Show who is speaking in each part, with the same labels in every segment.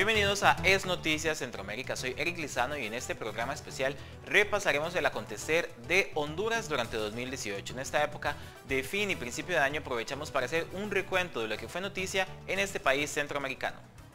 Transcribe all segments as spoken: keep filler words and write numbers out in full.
Speaker 1: Bienvenidos a Es Noticias Centroamérica, soy Eric Lizano y en este programa especial repasaremos el acontecer de Honduras durante dos mil dieciocho. En esta época de fin y principio de año aprovechamos para hacer un recuento de lo que fue noticia en este país centroamericano.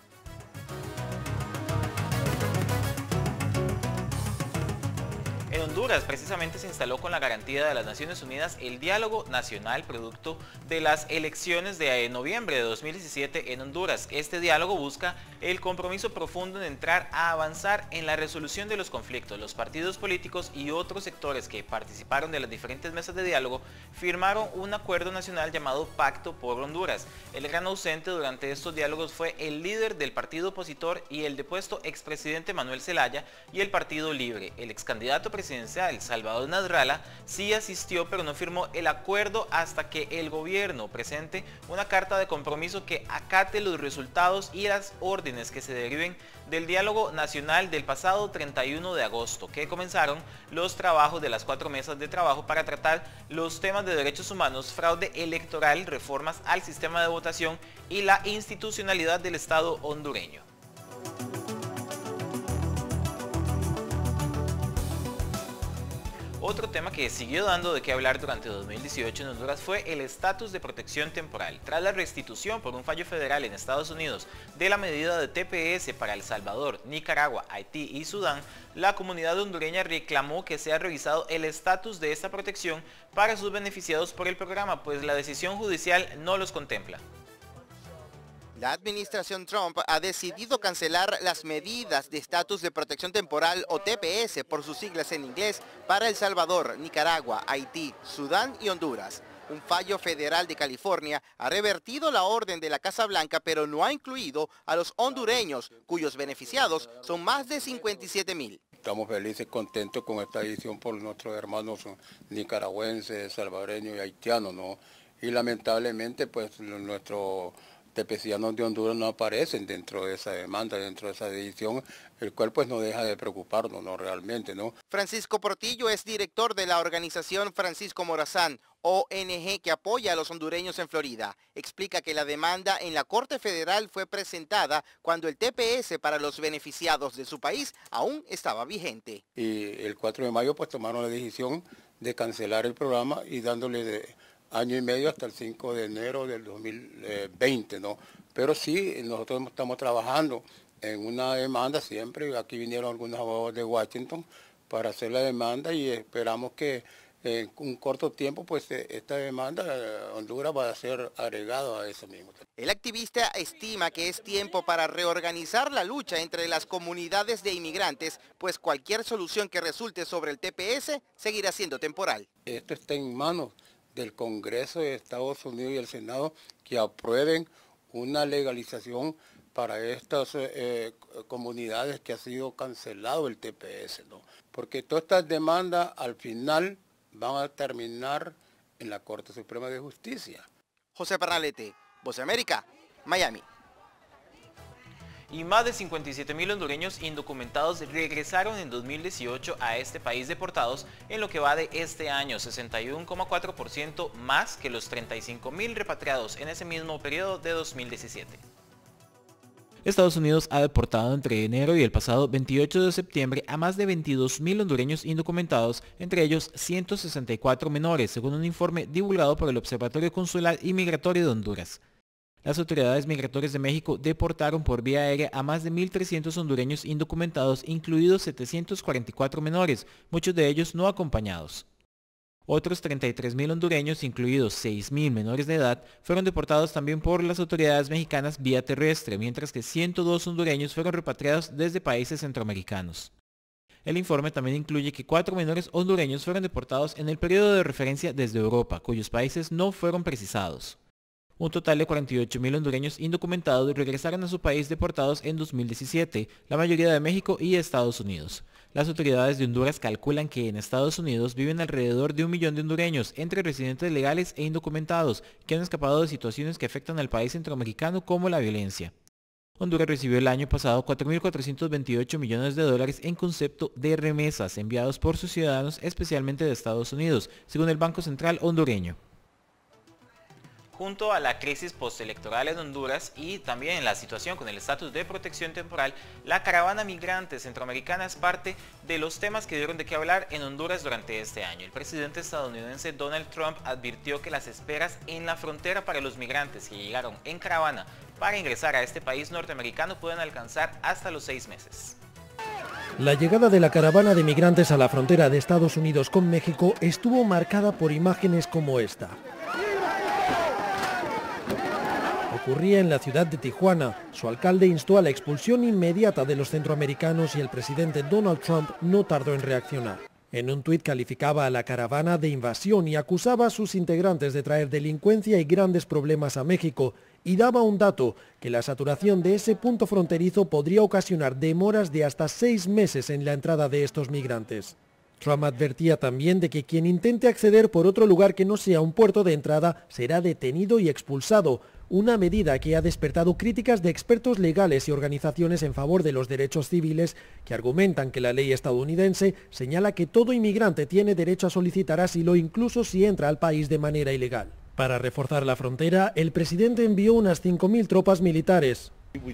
Speaker 1: En Honduras precisamente se instaló con la garantía de las Naciones Unidas el diálogo nacional producto de las elecciones de noviembre de dos mil diecisiete en Honduras. Este diálogo busca el compromiso profundo en entrar a avanzar en la resolución de los conflictos. Los partidos políticos y otros sectores que participaron de las diferentes mesas de diálogo firmaron un acuerdo nacional llamado Pacto por Honduras. El gran ausente durante estos diálogos fue el líder del partido opositor y el depuesto expresidente Manuel Zelaya y el Partido Libre. El excandidato presidencial Salvador Nasralla sí asistió, pero no firmó el acuerdo hasta que el gobierno presente una carta de compromiso que acate los resultados y las órdenes que se deriven del diálogo nacional del pasado treinta y uno de agosto, que comenzaron los trabajos de las cuatro mesas de trabajo para tratar los temas de derechos humanos, fraude electoral, reformas al sistema de votación y la institucionalidad del Estado hondureño. Otro tema que siguió dando de qué hablar durante dos mil dieciocho en Honduras fue el estatus de protección temporal. Tras la restitución por un fallo federal en Estados Unidos de la medida de T P S para El Salvador, Nicaragua, Haití y Sudán, la comunidad hondureña reclamó que sea revisado el estatus de esta protección para sus beneficiados por el programa, pues la decisión judicial no los contempla.
Speaker 2: La administración Trump ha decidido cancelar las medidas de estatus de protección temporal o T P S por sus siglas en inglés para El Salvador, Nicaragua, Haití, Sudán y Honduras. Un fallo federal de California ha revertido la orden de la Casa Blanca, pero no ha incluido a los hondureños, cuyos beneficiados son más de cincuenta y siete mil.
Speaker 3: Estamos felices, contentos con esta decisión por nuestros hermanos nicaragüenses, salvadoreños y haitianos, ¿no? Y lamentablemente, pues, nuestro tepecianos de Honduras no aparecen dentro de esa demanda, dentro de esa decisión, el cual pues no deja de preocuparnos, ¿no? Realmente, ¿no?
Speaker 2: Francisco Portillo es director de la organización Francisco Morazán, O N G que apoya a los hondureños en Florida. Explica que la demanda en la Corte Federal fue presentada cuando el T P S para los beneficiados de su país aún estaba vigente.
Speaker 3: Y el cuatro de mayo pues tomaron la decisión de cancelar el programa y dándole de año y medio hasta el cinco de enero del dos mil veinte, ¿no? Pero sí, nosotros estamos trabajando en una demanda siempre, aquí vinieron algunos abogados de Washington para hacer la demanda y esperamos que en un corto tiempo, pues esta demanda, Honduras va a ser agregado a eso mismo.
Speaker 2: El activista estima que es tiempo para reorganizar la lucha entre las comunidades de inmigrantes, pues cualquier solución que resulte sobre el T P S seguirá siendo temporal.
Speaker 3: Esto está en manos del Congreso de Estados Unidos y el Senado que aprueben una legalización para estas eh, comunidades que ha sido cancelado el T P S, ¿no? Porque todas estas demandas al final van a terminar en la Corte Suprema de Justicia.
Speaker 2: José Pernalete, Voz de América, Miami.
Speaker 1: Y más de cincuenta y siete mil hondureños indocumentados regresaron en dos mil dieciocho a este país deportados en lo que va de este año, sesenta y uno coma cuatro por ciento más que los treinta y cinco mil repatriados en ese mismo periodo de dos mil diecisiete. Estados Unidos ha deportado entre enero y el pasado veintiocho de septiembre a más de veintidós mil hondureños indocumentados, entre ellos ciento sesenta y cuatro menores, según un informe divulgado por el Observatorio Consular y Migratorio de Honduras. Las autoridades migratorias de México deportaron por vía aérea a más de mil trescientos hondureños indocumentados, incluidos setecientos cuarenta y cuatro menores, muchos de ellos no acompañados. Otros treinta y tres mil hondureños, incluidos seis mil menores de edad, fueron deportados también por las autoridades mexicanas vía terrestre, mientras que ciento dos hondureños fueron repatriados desde países centroamericanos. El informe también incluye que cuatro menores hondureños fueron deportados en el periodo de referencia desde Europa, cuyos países no fueron precisados. Un total de cuarenta y ocho mil hondureños indocumentados regresaron a su país deportados en dos mil diecisiete, la mayoría de México y Estados Unidos. Las autoridades de Honduras calculan que en Estados Unidos viven alrededor de un millón de hondureños, entre residentes legales e indocumentados, que han escapado de situaciones que afectan al país centroamericano como la violencia. Honduras recibió el año pasado cuatro mil cuatrocientos veintiocho millones de dólares en concepto de remesas enviados por sus ciudadanos, especialmente de Estados Unidos, según el Banco Central hondureño. Junto a la crisis postelectoral en Honduras y también la situación con el estatus de protección temporal, la caravana migrante centroamericana es parte de los temas que dieron de qué hablar en Honduras durante este año. El presidente estadounidense Donald Trump advirtió que las esperas en la frontera para los migrantes que llegaron en caravana para ingresar a este país norteamericano pueden alcanzar hasta los seis meses.
Speaker 4: La llegada de la caravana de migrantes a la frontera de Estados Unidos con México estuvo marcada por imágenes como esta. Ocurría en la ciudad de Tijuana. Su alcalde instó a la expulsión inmediata de los centroamericanos y el presidente Donald Trump no tardó en reaccionar. En un tuit calificaba a la caravana de invasión y acusaba a sus integrantes de traer delincuencia y grandes problemas a México, y daba un dato, que la saturación de ese punto fronterizo podría ocasionar demoras de hasta seis meses en la entrada de estos migrantes. Trump advertía también de que quien intente acceder por otro lugar que no sea un puerto de entrada será detenido y expulsado, una medida que ha despertado críticas de expertos legales y organizaciones en favor de los derechos civiles que argumentan que la ley estadounidense señala que todo inmigrante tiene derecho a solicitar asilo incluso si entra al país de manera ilegal. Para reforzar la frontera, el presidente envió unas cinco mil tropas militares.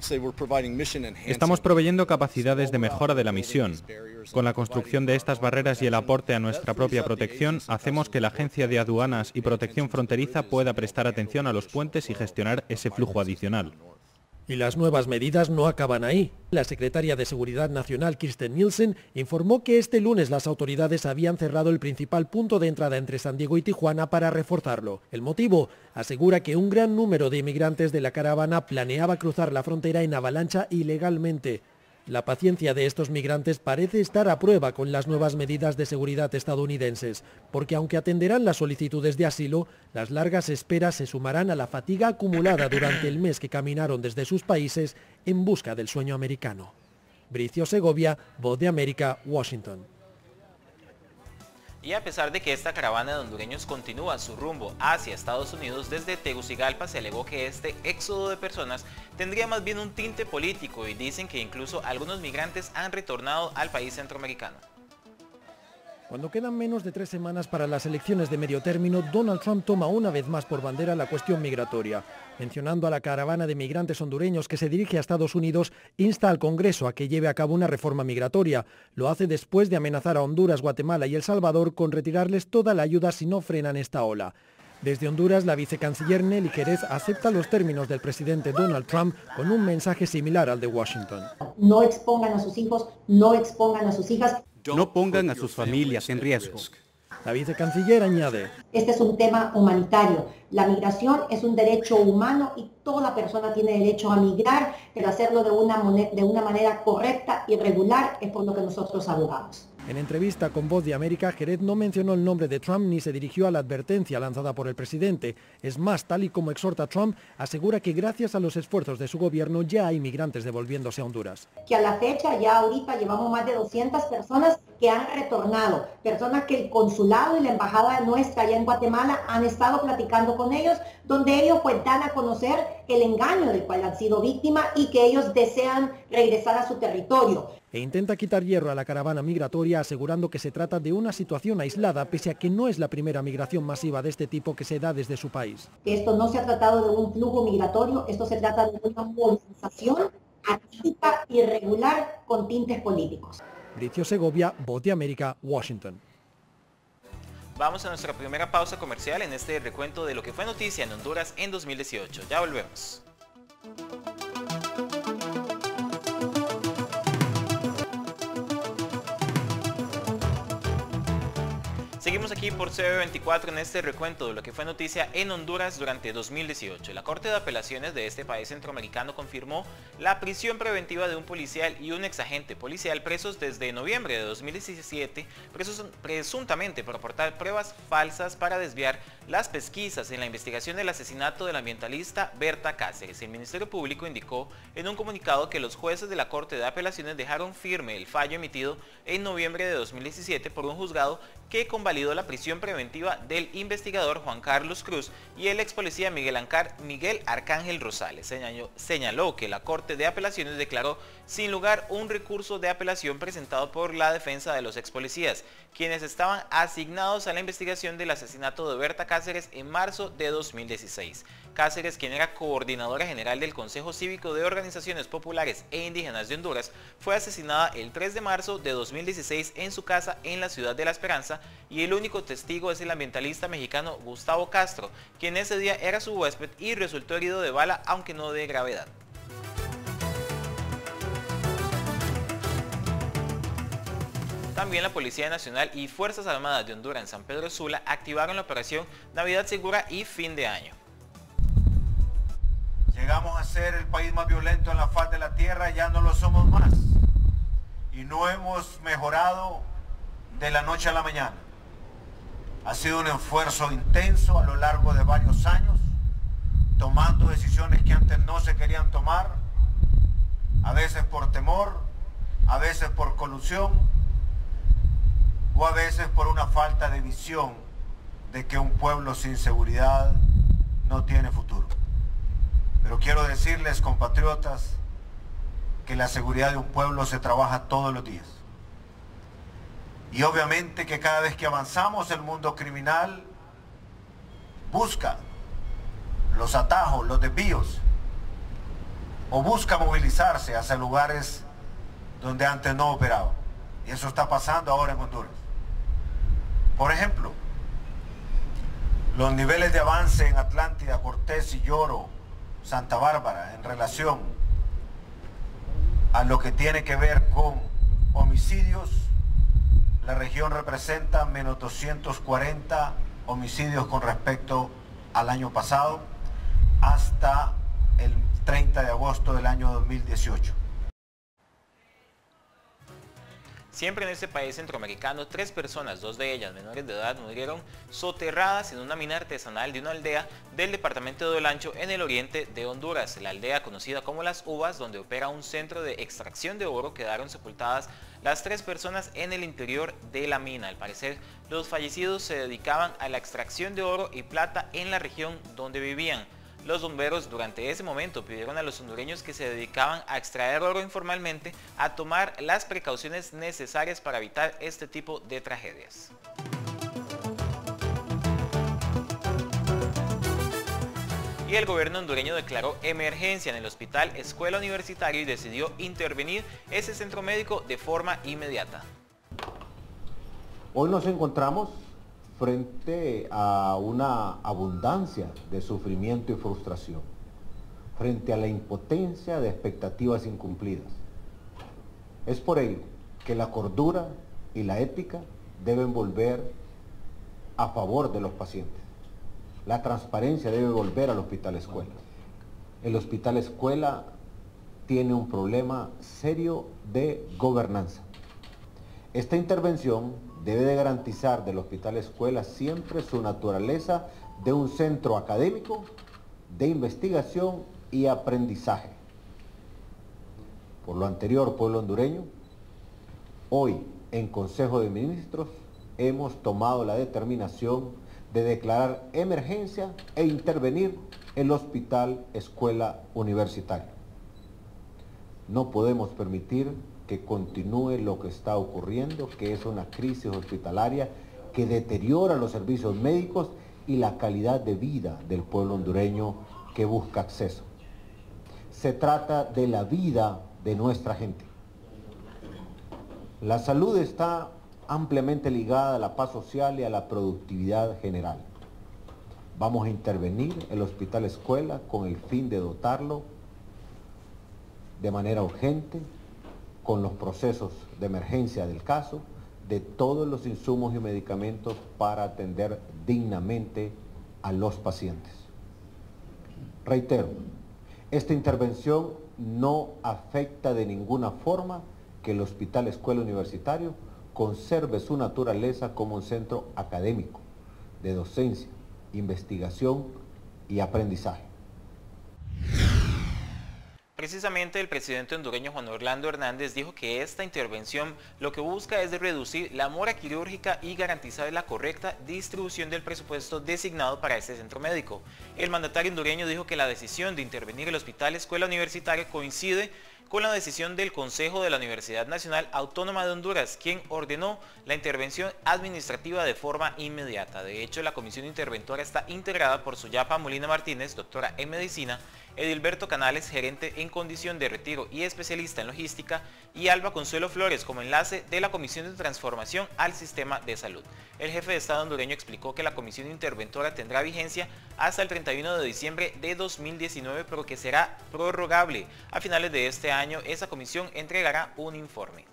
Speaker 5: Estamos proveyendo capacidades de mejora de la misión. Con la construcción de estas barreras y el aporte a nuestra propia protección, hacemos que la Agencia de Aduanas y Protección Fronteriza pueda prestar atención a los puentes y gestionar ese flujo adicional.
Speaker 4: Y las nuevas medidas no acaban ahí. La secretaria de Seguridad Nacional, Kirstjen Nielsen, informó que este lunes las autoridades habían cerrado el principal punto de entrada entre San Diego y Tijuana para reforzarlo. El motivo, asegura que un gran número de inmigrantes de la caravana planeaba cruzar la frontera en avalancha ilegalmente. La paciencia de estos migrantes parece estar a prueba con las nuevas medidas de seguridad estadounidenses, porque aunque atenderán las solicitudes de asilo, las largas esperas se sumarán a la fatiga acumulada durante el mes que caminaron desde sus países en busca del sueño americano. Bricio Segovia, Voz de América, Washington.
Speaker 1: Y a pesar de que esta caravana de hondureños continúa su rumbo hacia Estados Unidos, desde Tegucigalpa se alegó que este éxodo de personas tendría más bien un tinte político y dicen que incluso algunos migrantes han retornado al país centroamericano.
Speaker 4: Cuando quedan menos de tres semanas para las elecciones de medio término, Donald Trump toma una vez más por bandera la cuestión migratoria. Mencionando a la caravana de migrantes hondureños que se dirige a Estados Unidos, insta al Congreso a que lleve a cabo una reforma migratoria. Lo hace después de amenazar a Honduras, Guatemala y El Salvador con retirarles toda la ayuda si no frenan esta ola. Desde Honduras, la vicecanciller Nelly Jerez acepta los términos del presidente Donald Trump con un mensaje similar al de Washington.
Speaker 6: No expongan a sus hijos, no expongan a sus hijas.
Speaker 7: No pongan a sus familias en riesgo.
Speaker 4: La vicecanciller añade:
Speaker 6: este es un tema humanitario. La migración es un derecho humano y toda persona tiene derecho a migrar, pero hacerlo de una, de una manera correcta y regular es por lo que nosotros abogamos.
Speaker 4: En entrevista con Voz de América, Jerez no mencionó el nombre de Trump ni se dirigió a la advertencia lanzada por el presidente. Es más, tal y como exhorta Trump, asegura que gracias a los esfuerzos de su gobierno ya hay migrantes devolviéndose a Honduras.
Speaker 6: Que a la fecha, ya ahorita llevamos más de doscientas personas que han retornado, personas que el consulado y la embajada nuestra allá en Guatemala han estado platicando con ellos, donde ellos pues dan a conocer el engaño del cual han sido víctimas y que ellos desean regresar a su territorio.
Speaker 4: E intenta quitar hierro a la caravana migratoria, asegurando que se trata de una situación aislada, pese a que no es la primera migración masiva de este tipo que se da desde su país.
Speaker 6: Esto no se ha tratado de un flujo migratorio, esto se trata de una movilización atípica y irregular con tintes políticos.
Speaker 4: Bricio Segovia, Voz de América, Washington.
Speaker 1: Vamos a nuestra primera pausa comercial en este recuento de lo que fue noticia en Honduras en dos mil dieciocho. Ya volvemos. Seguimos aquí por C B veinticuatro en este recuento de lo que fue noticia en Honduras durante dos mil dieciocho. La Corte de Apelaciones de este país centroamericano confirmó la prisión preventiva de un policial y un exagente policial presos desde noviembre de dos mil diecisiete, presos presuntamente por aportar pruebas falsas para desviar las pesquisas en la investigación del asesinato del ambientalista Berta Cáceres. El Ministerio Público indicó en un comunicado que los jueces de la Corte de Apelaciones dejaron firme el fallo emitido en noviembre de dos mil diecisiete por un juzgado que convalidó invalidó la prisión preventiva del investigador Juan Carlos Cruz y el ex policía Miguel, Ancar, Miguel Arcángel Rosales. Señaló, señaló que la Corte de Apelaciones declaró sin lugar un recurso de apelación presentado por la defensa de los ex policías, quienes estaban asignados a la investigación del asesinato de Berta Cáceres en marzo de dos mil dieciséis. Cáceres, quien era coordinadora general del Consejo Cívico de Organizaciones Populares e Indígenas de Honduras, fue asesinada el tres de marzo de dos mil dieciséis en su casa en la ciudad de La Esperanza, y el único testigo es el ambientalista mexicano Gustavo Castro, quien ese día era su huésped y resultó herido de bala, aunque no de gravedad. También la Policía Nacional y Fuerzas Armadas de Honduras en San Pedro Sula activaron la operación Navidad Segura y Fin de Año.
Speaker 8: Llegamos a ser el país más violento en la faz de la tierra, ya no lo somos más. Y no hemos mejorado de la noche a la mañana. Ha sido un esfuerzo intenso a lo largo de varios años, tomando decisiones que antes no se querían tomar, a veces por temor, a veces por colusión, o a veces por una falta de visión de que un pueblo sin seguridad no tiene futuro. Pero quiero decirles, compatriotas, que la seguridad de un pueblo se trabaja todos los días. Y obviamente que cada vez que avanzamos, el mundo criminal busca los atajos, los desvíos, o busca movilizarse hacia lugares donde antes no operaba. Y eso está pasando ahora en Honduras. Por ejemplo, los niveles de avance en Atlántida, Cortés y Lloro, Santa Bárbara, en relación a lo que tiene que ver con homicidios, la región representa menos doscientos cuarenta homicidios con respecto al año pasado, hasta el treinta de agosto del año dos mil dieciocho.
Speaker 1: Siempre en este país centroamericano, tres personas, dos de ellas menores de edad, murieron soterradas en una mina artesanal de una aldea del departamento de Olancho en el oriente de Honduras. La aldea, conocida como Las Uvas, donde opera un centro de extracción de oro, quedaron sepultadas las tres personas en el interior de la mina. Al parecer, los fallecidos se dedicaban a la extracción de oro y plata en la región donde vivían. Los bomberos durante ese momento pidieron a los hondureños que se dedicaban a extraer oro informalmente a tomar las precauciones necesarias para evitar este tipo de tragedias. Y el gobierno hondureño declaró emergencia en el Hospital Escuela Universitario y decidió intervenir ese centro médico de forma inmediata.
Speaker 9: Hoy nos encontramos frente a una abundancia de sufrimiento y frustración, frente a la impotencia de expectativas incumplidas. Es por ello que la cordura y la ética deben volver a favor de los pacientes. La transparencia debe volver al Hospital Escuela. El Hospital Escuela tiene un problema serio de gobernanza. Esta intervención debe de garantizar del Hospital Escuela siempre su naturaleza de un centro académico, de investigación y aprendizaje. Por lo anterior, pueblo hondureño, hoy en Consejo de Ministros hemos tomado la determinación de declarar emergencia e intervenir el Hospital Escuela Universitario. No podemos permitir que continúe lo que está ocurriendo, que es una crisis hospitalaria que deteriora los servicios médicos y la calidad de vida del pueblo hondureño que busca acceso. Se trata de la vida de nuestra gente. La salud está ampliamente ligada a la paz social y a la productividad general. Vamos a intervenir el Hospital Escuela con el fin de dotarlo de manera urgente, con los procesos de emergencia del caso, de todos los insumos y medicamentos para atender dignamente a los pacientes. Reitero, esta intervención no afecta de ninguna forma que el Hospital Escuela Universitario conserve su naturaleza como un centro académico, de docencia, investigación y aprendizaje.
Speaker 1: Precisamente el presidente hondureño Juan Orlando Hernández dijo que esta intervención lo que busca es de reducir la mora quirúrgica y garantizar la correcta distribución del presupuesto designado para este centro médico. El mandatario hondureño dijo que la decisión de intervenir el Hospital Escuela Universitaria coincide con la decisión del Consejo de la Universidad Nacional Autónoma de Honduras, quien ordenó la intervención administrativa de forma inmediata. De hecho, la comisión interventora está integrada por Suyapa Molina Martínez, doctora en Medicina, Edilberto Canales, gerente en condición de retiro y especialista en logística, y Alba Consuelo Flores como enlace de la Comisión de Transformación al Sistema de Salud. El jefe de Estado hondureño explicó que la comisión interventora tendrá vigencia hasta el treinta y uno de diciembre de dos mil diecinueve, pero que será prorrogable. A finales de este año, esa comisión entregará un informe.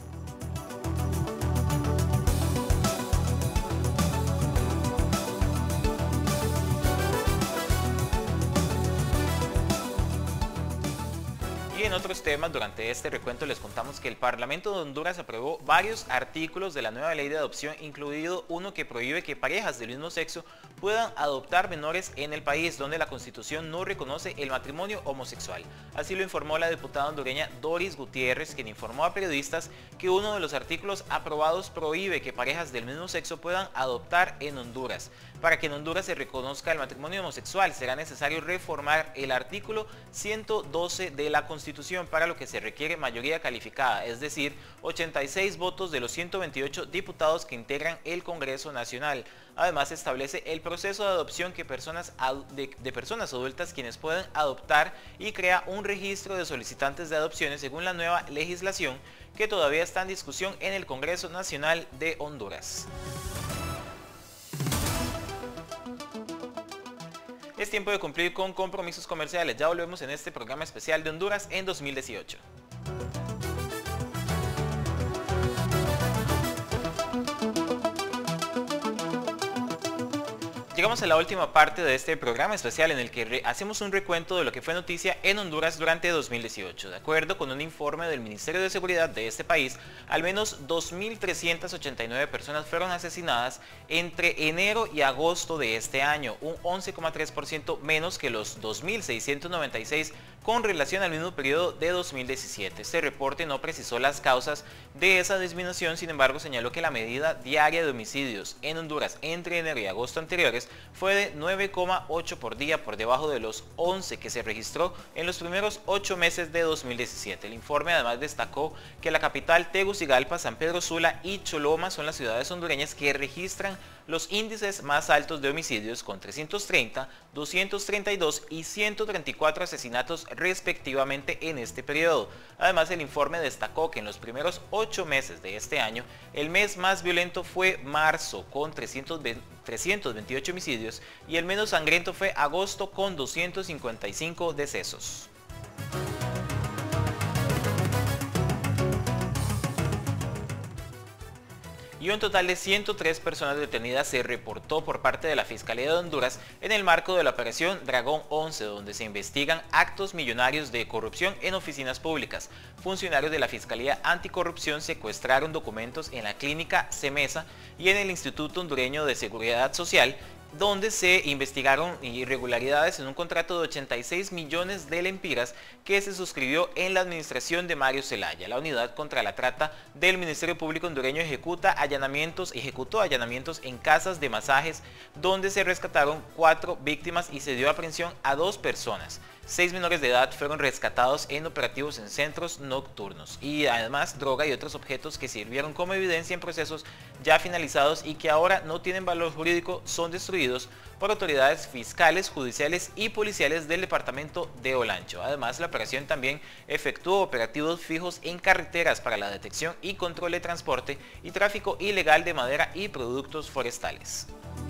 Speaker 1: Y en otros temas, durante este recuento les contamos que el Parlamento de Honduras aprobó varios artículos de la nueva ley de adopción, incluido uno que prohíbe que parejas del mismo sexo puedan adoptar menores en el país, donde la Constitución no reconoce el matrimonio homosexual. Así lo informó la diputada hondureña Doris Gutiérrez, quien informó a periodistas que uno de los artículos aprobados prohíbe que parejas del mismo sexo puedan adoptar en Honduras. Para que en Honduras se reconozca el matrimonio homosexual, será necesario reformar el artículo ciento doce de la Constitución, para lo que se requiere mayoría calificada, es decir, ochenta y seis votos de los ciento veintiocho diputados que integran el Congreso Nacional. Además, establece el proceso de adopción que personas de, de personas adultas quienes pueden adoptar y crea un registro de solicitantes de adopciones según la nueva legislación que todavía está en discusión en el Congreso Nacional de Honduras. Es tiempo de cumplir con compromisos comerciales. Ya volvemos en este programa especial de Honduras en dos mil dieciocho. Llegamos a la última parte de este programa especial en el que hacemos un recuento de lo que fue noticia en Honduras durante dos mil dieciocho. De acuerdo con un informe del Ministerio de Seguridad de este país, al menos dos mil trescientas ochenta y nueve personas fueron asesinadas entre enero y agosto de este año, un once coma tres por ciento menos que los dos mil seiscientos noventa y seis con relación al mismo periodo de dos mil diecisiete. Este reporte no precisó las causas de esa disminución, sin embargo señaló que la medida diaria de homicidios en Honduras entre enero y agosto anteriores fue de nueve coma ocho por día, por debajo de los once que se registró en los primeros ocho meses de dos mil diecisiete. El informe además destacó que la capital, Tegucigalpa, San Pedro Sula y Choloma son las ciudades hondureñas que registran los índices más altos de homicidios, con trescientos treinta, doscientos treinta y dos y ciento treinta y cuatro asesinatos respectivamente en este periodo. Además, el informe destacó que en los primeros ocho meses de este año, el mes más violento fue marzo, con trescientos veintiocho homicidios, y el menos sangriento fue agosto, con doscientos cincuenta y cinco decesos. Y un total de ciento tres personas detenidas se reportó por parte de la Fiscalía de Honduras en el marco de la operación Dragón once, donde se investigan actos millonarios de corrupción en oficinas públicas. Funcionarios de la Fiscalía Anticorrupción secuestraron documentos en la clínica CEMESA y en el Instituto Hondureño de Seguridad Social, donde se investigaron irregularidades en un contrato de ochenta y seis millones de lempiras que se suscribió en la administración de Mario Zelaya. La Unidad contra la Trata del Ministerio Público hondureño ejecuta allanamientos, ejecutó allanamientos en casas de masajes, donde se rescataron cuatro víctimas y se dio aprehensión a dos personas. Seis menores de edad fueron rescatados en operativos en centros nocturnos, y además droga y otros objetos que sirvieron como evidencia en procesos ya finalizados y que ahora no tienen valor jurídico son destruidos por autoridades fiscales, judiciales y policiales del departamento de Olancho. Además, la operación también efectuó operativos fijos en carreteras para la detección y control de transporte y tráfico ilegal de madera y productos forestales.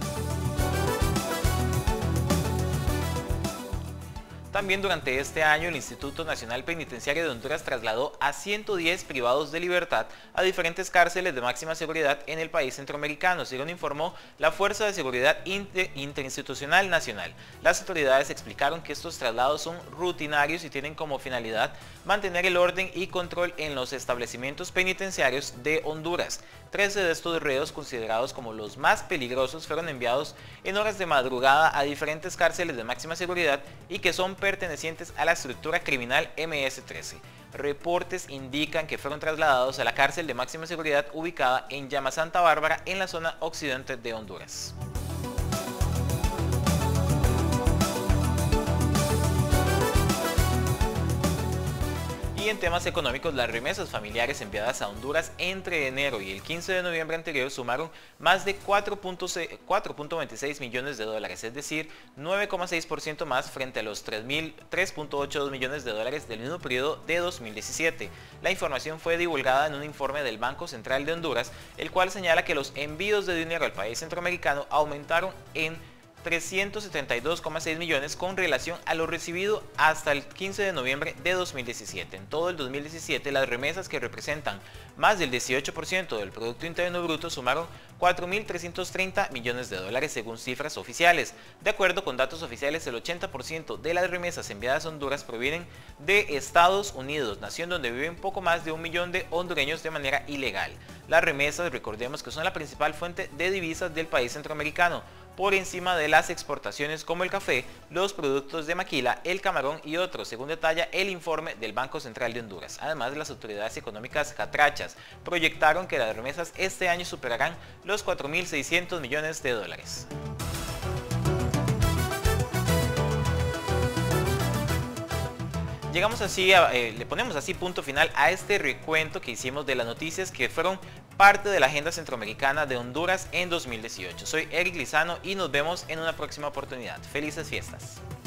Speaker 1: También durante este año el Instituto Nacional Penitenciario de Honduras trasladó a ciento diez privados de libertad a diferentes cárceles de máxima seguridad en el país centroamericano, según informó la Fuerza de Seguridad Inter Interinstitucional Nacional. Las autoridades explicaron que estos traslados son rutinarios y tienen como finalidad mantener el orden y control en los establecimientos penitenciarios de Honduras. trece de estos reos, considerados como los más peligrosos, fueron enviados en horas de madrugada a diferentes cárceles de máxima seguridad y que son pertenecientes a la estructura criminal eme ese trece. Reportes indican que fueron trasladados a la cárcel de máxima seguridad ubicada en Llama Santa Bárbara, en la zona occidente de Honduras. Y en temas económicos, las remesas familiares enviadas a Honduras entre enero y el quince de noviembre anterior sumaron más de cuatro punto veintiséis millones de dólares, es decir, nueve coma seis por ciento más frente a los tres punto ochenta y dos millones de dólares del mismo periodo de dos mil diecisiete. La información fue divulgada en un informe del Banco Central de Honduras, el cual señala que los envíos de dinero al país centroamericano aumentaron en trescientos setenta y dos coma seis millones con relación a lo recibido hasta el quince de noviembre de dos mil diecisiete. En todo el dos mil diecisiete, las remesas, que representan más del dieciocho por ciento del Producto Interno Bruto, sumaron cuatro mil trescientos treinta millones de dólares según cifras oficiales. De acuerdo con datos oficiales, el ochenta por ciento de las remesas enviadas a Honduras provienen de Estados Unidos, nación donde viven poco más de un millón de hondureños de manera ilegal. Las remesas, recordemos que son la principal fuente de divisas del país centroamericano, por encima de las exportaciones como el café, los productos de maquila, el camarón y otros, según detalla el informe del Banco Central de Honduras. Además, las autoridades económicas catrachas proyectaron que las remesas este año superarán los cuatro mil seiscientos millones de dólares. Llegamos así, a, eh, le ponemos así punto final a este recuento que hicimos de las noticias que fueron parte de la agenda centroamericana de Honduras en dos mil dieciocho. Soy Eric Lizano y nos vemos en una próxima oportunidad. Felices fiestas.